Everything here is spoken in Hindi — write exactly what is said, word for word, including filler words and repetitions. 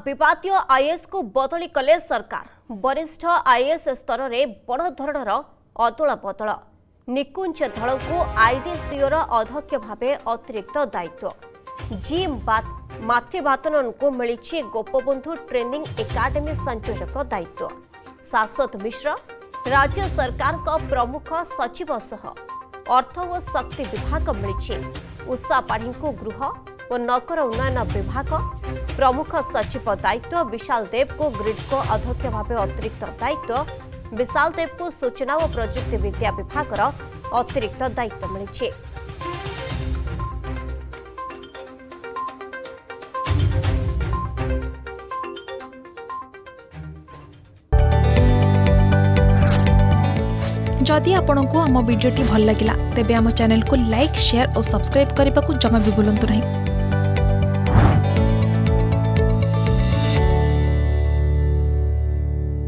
विवादीय आईएएस को बदली कले सरकार। वरिष्ठ आईएएस स्तर में बड़ धरणर अदल बदल। निकुंज धड़ को आईडीसीओर अध्यक्ष भाव अतिरिक्त दायित्व। जी माथ्यवातनन को मिली गोपबंधु ट्रेनिंग एकाडेमी संयोजक दायित्व। शाश्वत मिश्र राज्य सरकार का प्रमुख सचिव सह अर्थ और शक्ति विभाग मिली। उषा पाढ़ी को गृह और नगर उन्नयन विभाग प्रमुख सचिव दायित्व। विशाल देव को ग्रिडको अध्यक्ष भाव अतिरिक्त दायित्व। विशाल देव को सूचना और प्रजुक्ति विद्या विभाग अतिरिक्त दायित्व मिली। जदि आपंक आम भिडी भल लगा तेब आम चैनल को लाइक शेयर और सब्सक्राइब करने को जमा भी भूलु नहीं।